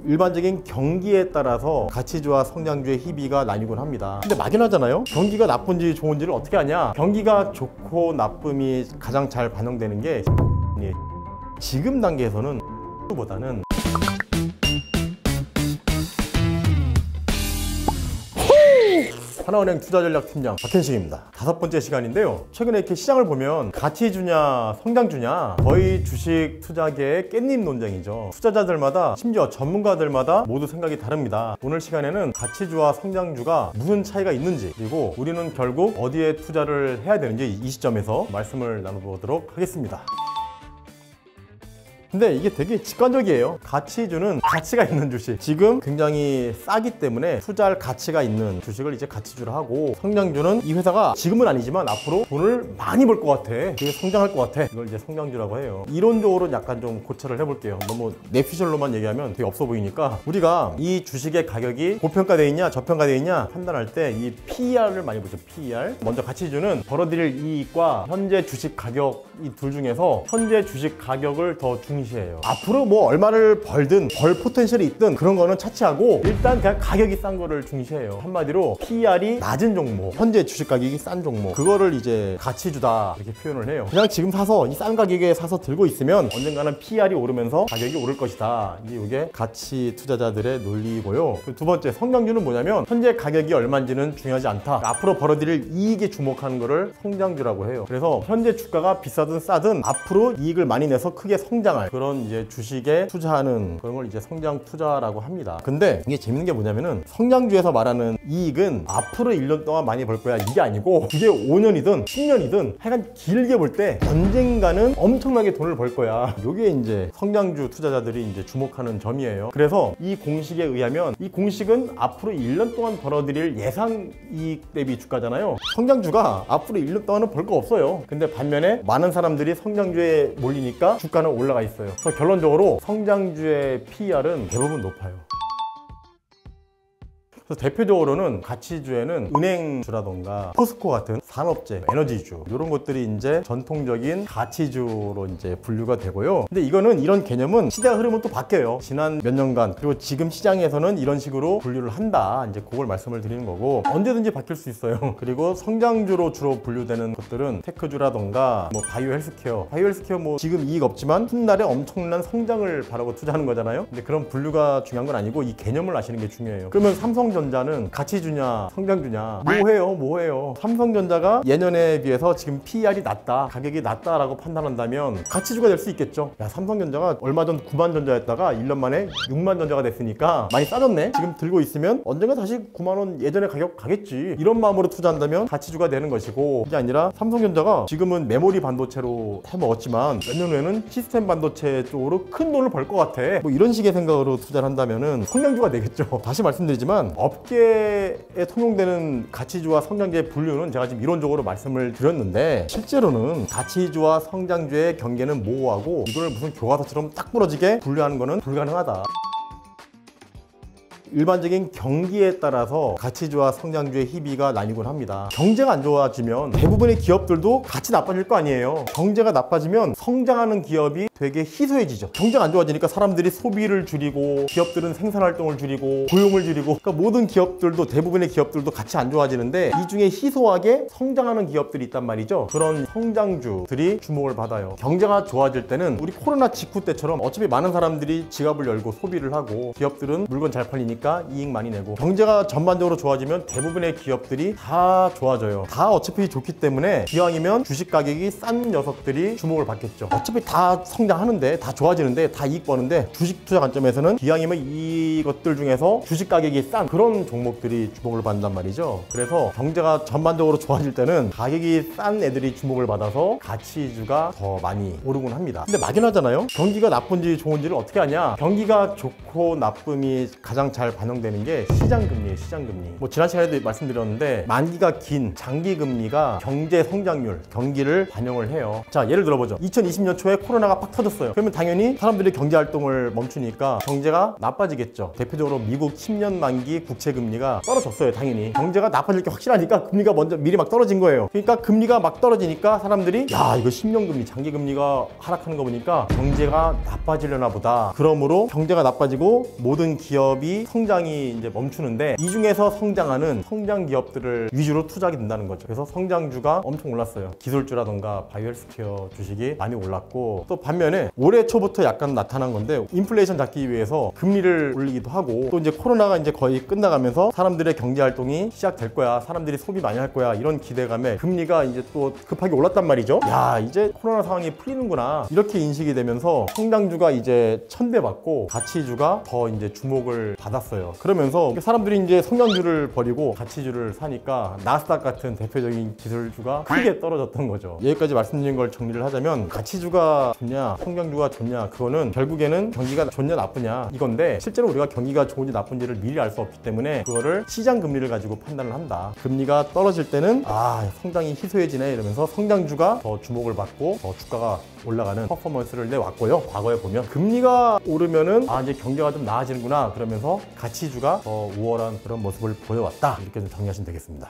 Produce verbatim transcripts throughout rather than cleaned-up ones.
일반적인 경기에 따라서 가치주와 성장주의 희비가 나뉘곤 합니다. 근데 막연하잖아요. 경기가 나쁜지 좋은지를 어떻게 아냐? 경기가 좋고 나쁨이 가장 잘 반영되는 게 지금 단계에서는 보다는 하나은행 투자전략팀장 박현식입니다. 다섯 번째 시간인데요. 최근에 이렇게 시장을 보면 가치주냐 성장주냐 거의 주식 투자계의 깻잎 논쟁이죠. 투자자들마다 심지어 전문가들마다 모두 생각이 다릅니다. 오늘 시간에는 가치주와 성장주가 무슨 차이가 있는지, 그리고 우리는 결국 어디에 투자를 해야 되는지 이 시점에서 말씀을 나눠보도록 하겠습니다. 근데 이게 되게 직관적이에요. 가치주는 가치가 있는 주식, 지금 굉장히 싸기 때문에 투자할 가치가 있는 주식을 이제 가치주로 하고, 성장주는 이 회사가 지금은 아니지만 앞으로 돈을 많이 벌 것 같아, 되게 성장할 것 같아, 이걸 이제 성장주라고 해요. 이론적으로 약간 좀 고찰을 해볼게요. 너무 내피셜로만 얘기하면 되게 없어 보이니까, 우리가 이 주식의 가격이 고평가되어 있냐 저평가되어 있냐 판단할 때 이 피이알을 많이 보죠. 피이알. 먼저 가치주는 벌어들일 이익과 현재 주식 가격, 이 둘 중에서 현재 주식 가격을 더 중시 해요. 앞으로 뭐 얼마를 벌든 벌 포텐셜이 있든 그런 거는 차치하고 일단 그냥 가격이 싼 거를 중시해요. 한마디로 피이알이 낮은 종목, 현재 주식 가격이 싼 종목, 그거를 이제 가치주다 이렇게 표현을 해요. 그냥 지금 사서 이 싼 가격에 사서 들고 있으면 언젠가는 피이알이 오르면서 가격이 오를 것이다. 이게 이게 가치 투자자들의 논리고요. 두 번째, 성장주는 뭐냐면 현재 가격이 얼마인지는 중요하지 않다. 앞으로 벌어들일 이익에 주목하는 거를 성장주라고 해요. 그래서 현재 주가가 비싸든 싸든 앞으로 이익을 많이 내서 크게 성장할 그런 이제 주식에 투자하는 그런 걸 이제 성장 투자라고 합니다. 근데 이게 재밌는 게 뭐냐면은 성장주에서 말하는 이익은 앞으로 일 년 동안 많이 벌 거야 이게 아니고, 그게 오 년이든 십 년이든 하여간 길게 볼 때 언젠가는 엄청나게 돈을 벌 거야. 요게 이제 성장주 투자자들이 이제 주목하는 점이에요. 그래서 이 공식에 의하면 이 공식은 앞으로 일 년 동안 벌어들일 예상 이익 대비 주가잖아요. 성장주가 앞으로 일 년 동안은 벌 거 없어요. 근데 반면에 많은 사람들이 성장주에 몰리니까 주가는 올라가 있어요. 그래서 결론적으로 성장주의 피이알은 대부분 높아요. 그래서 대표적으로는 가치주에는 은행주라던가 포스코 같은 산업재, 에너지주, 이런 것들이 이제 전통적인 가치주로 이제 분류가 되고요. 근데 이거는, 이런 개념은 시대가 흐르면 또 바뀌어요. 지난 몇 년간, 그리고 지금 시장에서는 이런 식으로 분류를 한다, 이제 그걸 말씀을 드리는 거고, 언제든지 바뀔 수 있어요. 그리고 성장주로 주로 분류되는 것들은 테크주라던가 뭐 바이오 헬스케어, 바이오 헬스케어 뭐 지금 이익 없지만 훗날에 엄청난 성장을 바라고 투자하는 거잖아요. 근데 그런 분류가 중요한 건 아니고 이 개념을 아시는 게 중요해요. 그러면 삼성 전자는 가치주냐 성장주냐, 뭐해요 뭐해요. 삼성전자가 예년에 비해서 지금 피이알이 낮다, 가격이 낮다라고 판단한다면 가치주가 될 수 있겠죠. 야, 삼성전자가 얼마 전 구만 전자였다가 일 년 만에 육만 전자가 됐으니까 많이 싸졌네. 지금 들고 있으면 언젠가 다시 구만 원 예전의 가격 가겠지, 이런 마음으로 투자한다면 가치주가 되는 것이고, 그게 아니라 삼성전자가 지금은 메모리 반도체로 해먹었지만 몇 년 후에는 시스템 반도체 쪽으로 큰 돈을 벌 것 같아, 뭐 이런 식의 생각으로 투자를 한다면은 성장주가 되겠죠. 다시 말씀드리지만 업계에 통용되는 가치주와 성장주의 분류는 제가 지금 이론적으로 말씀을 드렸는데, 실제로는 가치주와 성장주의 경계는 모호하고 이걸 무슨 교과서처럼 딱 부러지게 분류하는 거는 불가능하다. 일반적인 경기에 따라서 가치주와 성장주의 희비가 나뉘곤 합니다. 경제가 안 좋아지면 대부분의 기업들도 같이 나빠질 거 아니에요. 경제가 나빠지면 성장하는 기업이 되게 희소해지죠. 경제가 안 좋아지니까 사람들이 소비를 줄이고, 기업들은 생산활동을 줄이고, 고용을 줄이고, 그러니까 모든 기업들도, 대부분의 기업들도 같이 안 좋아지는데 이 중에 희소하게 성장하는 기업들이 있단 말이죠. 그런 성장주들이 주목을 받아요. 경제가 좋아질 때는 우리 코로나 직후 때처럼 어차피 많은 사람들이 지갑을 열고 소비를 하고, 기업들은 물건 잘 팔리니까 이익 많이 내고, 경제가 전반적으로 좋아지면 대부분의 기업들이 다 좋아져요. 다 어차피 좋기 때문에 기왕이면 주식 가격이 싼 녀석들이 주목을 받겠죠. 어차피 다 성장하는데, 다 좋아지는데, 다 이익 버는데, 주식 투자 관점에서는 기왕이면 이것들 중에서 주식 가격이 싼 그런 종목들이 주목을 받는단 말이죠. 그래서 경제가 전반적으로 좋아질 때는 가격이 싼 애들이 주목을 받아서 가치주가 더 많이 오르곤 합니다. 근데 막연하잖아요. 경기가 나쁜지 좋은지를 어떻게 아냐? 경기가 좋고 나쁨이 가장 잘 반영되는 게 시장금리예요. 시장금리. 뭐 지난 시간에도 말씀드렸는데, 만기가 긴 장기금리가 경제 성장률, 경기를 반영을 해요. 자, 예를 들어보죠. 이천이십 년 초에 코로나가 팍 터졌어요. 그러면 당연히 사람들이 경제 활동을 멈추니까 경제가 나빠지겠죠. 대표적으로 미국 십 년 만기 국채 금리가 떨어졌어요. 당연히 경제가 나빠질 게 확실하니까 금리가 먼저 미리 막 떨어진 거예요. 그러니까 금리가 막 떨어지니까 사람들이 야 이거 십 년 금리 장기 금리가 하락하는 거 보니까 경제가 나빠지려나 보다. 그러므로 경제가 나빠지고 모든 기업이 성장이 이제 멈추는데 이 중에서 성장하는 성장 기업들을 위주로 투자하게 된다는 거죠. 그래서 성장주가 엄청 올랐어요. 기술주라던가 바이오 헬스케어 주식이 많이 올랐고, 또 반면에 올해 초부터 약간 나타난 건데 인플레이션 잡기 위해서 금리를 올리기도 하고, 또 이제 코로나가 이제 거의 끝나가면서 사람들의 경제 활동이 시작될 거야, 사람들이 소비 많이 할 거야, 이런 기대감에 금리가 이제 또 급하게 올랐단 말이죠. 야 이제 코로나 상황이 풀리는구나 이렇게 인식이 되면서 성장주가 이제 천대받고 가치주가 더 이제 주목을 받았어요. 그러면서 사람들이 이제 성장주를 버리고 가치주를 사니까 나스닥 같은 대표적인 기술주가 크게 떨어졌던 거죠. 여기까지 말씀드린 걸 정리를 하자면, 가치주가 좋냐 성장주가 좋냐 그거는 결국에는 경기가 좋냐 나쁘냐 이건데, 실제로 우리가 경기가 좋은지 나쁜지를 미리 알 수 없기 때문에 그거를 시장 금리를 가지고 판단을 한다. 금리가 떨어질 때는 아 성장이 희소해지네 이러면서 성장주가 더 주목을 받고 더 주가가 올라가는 퍼포먼스를 내왔고요. 과거에 보면 금리가 오르면은 아 이제 경제가 좀 나아지는구나 그러면서 가치주가 더 우월한 그런 모습을 보여왔다, 이렇게 좀 정리하시면 되겠습니다.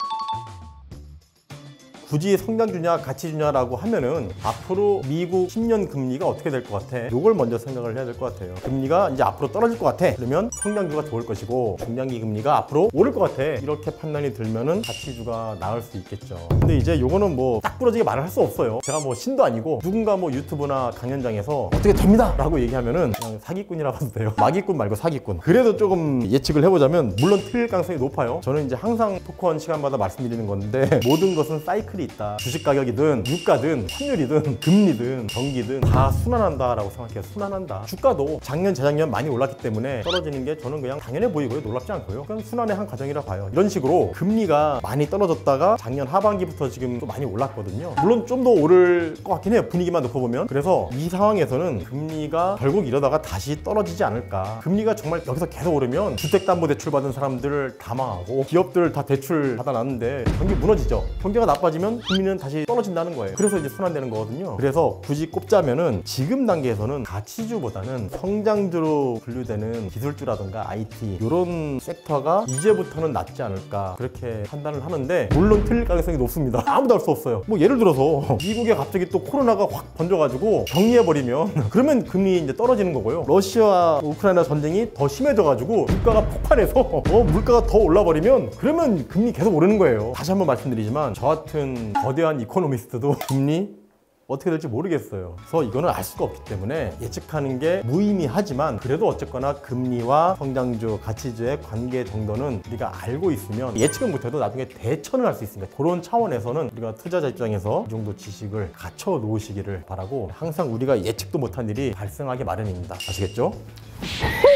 굳이 성장주냐 가치주냐라고 하면은 앞으로 미국 십 년 금리가 어떻게 될 것 같아? 이걸 먼저 생각을 해야 될 것 같아요. 금리가 이제 앞으로 떨어질 것 같아. 그러면 성장주가 좋을 것이고, 중장기 금리가 앞으로 오를 것 같아. 이렇게 판단이 들면은 가치주가 나을 수 있겠죠. 근데 이제 요거는 뭐 딱 부러지게 말을 할 수 없어요. 제가 뭐 신도 아니고 누군가 뭐 유튜브나 강연장에서 어떻게 됩니다 라고 얘기하면은 그냥 사기꾼이라고 해도 돼요. 마기꾼 말고 사기꾼. 그래도 조금 예측을 해보자면 물론 틀릴 가능성이 높아요. 저는 이제 항상 토크원 시간마다 말씀드리는 건데, 모든 것은 사이클이 있다. 주식 가격이든 유가든 환율이든 금리든 경기든 다 순환한다라고 생각해요. 순환한다. 주가도 작년 재작년 많이 올랐기 때문에 떨어지는 게 저는 그냥 당연해 보이고요. 놀랍지 않고요. 그냥 순환의 한 과정이라 봐요. 이런 식으로 금리가 많이 떨어졌다가 작년 하반기부터 지금 또 많이 올랐거든요. 물론 좀 더 오를 것 같긴 해요. 분위기만 놓고보면. 그래서 이 상황에서는 금리가 결국 이러다가 다시 떨어지지 않을까. 금리가 정말 여기서 계속 오르면 주택담보대출 받은 사람들을 다 망하고 기업들 다 대출 받아놨는데 경기 무너지죠. 경기가 나빠지면 금리는 다시 떨어진다는 거예요. 그래서 이제 순환되는 거거든요. 그래서 굳이 꼽자면은 지금 단계에서는 가치주보다는 성장주로 분류되는 기술주라든가 아이티 이런 섹터가 이제부터는 낫지 않을까, 그렇게 판단을 하는데, 물론 틀릴 가능성이 높습니다. 아무도 알 수 없어요. 뭐 예를 들어서 미국에 갑자기 또 코로나가 확 번져가지고 격리해버리면 그러면 금리 이제 떨어지는 거고요. 러시아와 우크라이나 전쟁이 더 심해져가지고 물가가 폭발해서 어, 물가가 더 올라버리면 그러면 금리 계속 오르는 거예요. 다시 한번 말씀드리지만 저 같은 거대한 이코노미스트도 금리 어떻게 될지 모르겠어요. 그래서 이거는 알 수가 없기 때문에 예측하는 게 무의미하지만, 그래도 어쨌거나 금리와 성장주, 가치주의 관계 정도는 우리가 알고 있으면 예측은 못해도 나중에 대처는 할 수 있습니다. 그런 차원에서는 우리가 투자자 입장에서 이 정도 지식을 갖춰 놓으시기를 바라고, 항상 우리가 예측도 못한 일이 발생하기 마련입니다. 아시겠죠?